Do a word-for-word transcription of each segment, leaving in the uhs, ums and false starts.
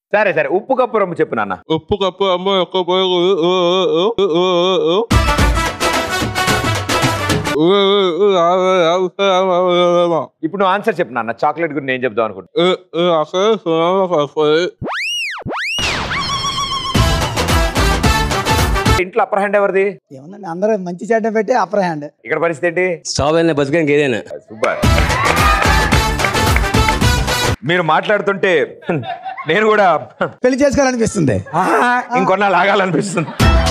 సరే సరే ఉప్పు కప్పు రొమ్ము చెప్పు నాన్న. ఉప్పు కప్పు అమ్మ ఒక్క ఇప్పుడు నువ్వు ఆన్సర్ చెప్పు నాన్న. చాక్లెట్ గురించి నేను చెప్దాం అనుకుంటా. ఇంట్లో అప్పర్ హ్యాండ్ ఎవరిది? ఏమన్నా అందరూ మంచి చెడ్డ పెట్టి అప్పర్ హ్యాండ్. ఇక్కడ పరిస్థితి ఏంటి? స్టాప్ అయినా బతికానికి ఏదైనా. సూపర్. మీరు మాట్లాడుతుంటే నేను కూడా పెళ్లి చేసుకోవాలనిపిస్తుంది, ఇంకొన్నా ఆగాలనిపిస్తుంది.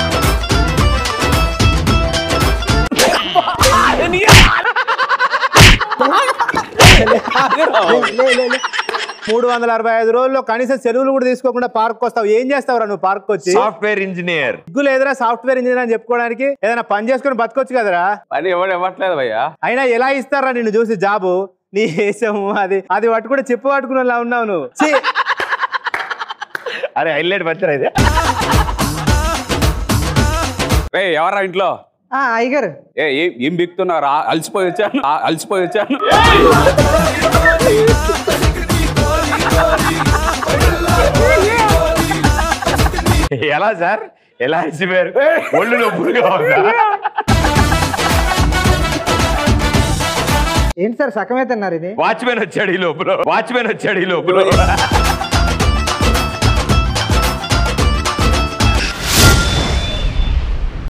మూడు వందల అరవై ఐదు రోజుల్లో కనీసం సెలవులు కూడా తీసుకోకుండా పార్క్ వస్తావు. ఏం చేస్తావురా నువ్వు పార్క్ వచ్చి? Software engineer. సిగ్గు లేదురా సాఫ్ట్వేర్ ఇంజనీర్ అని చెప్పుకోవడానికి? ఏదైనా పని చేసుకుని బతకొచ్చు కదరా. పని ఎవరు ఇవ్వట్లేదు భయ్యా. అయినా ఎలా ఇస్తారా నిన్ను చూసి జాబు? నీ వేషము అది అది పట్టుకుంటే చెప్పు పట్టుకునేలా ఉన్నావు నువ్వు. అరే హైలైట్ వచ్చారా ఇది? ఎవరా ఇంట్లో? అయ్యగారు ఏ ఏం బిక్తున్నారా? అలసిపోయి వచ్చాను అలసిపోయి వచ్చాను ఎలా సార్ ఎలా అలసిపోయారు? ఒళ్ళు నొప్పులుగా ఉందా? ఏంటి సార్ సగమే తిన్నారు? ఇది వాచ్మెన్ వచ్చాడు ఈ లోపల. వాచ్మెన్ వచ్చాడు ఈ లోపల.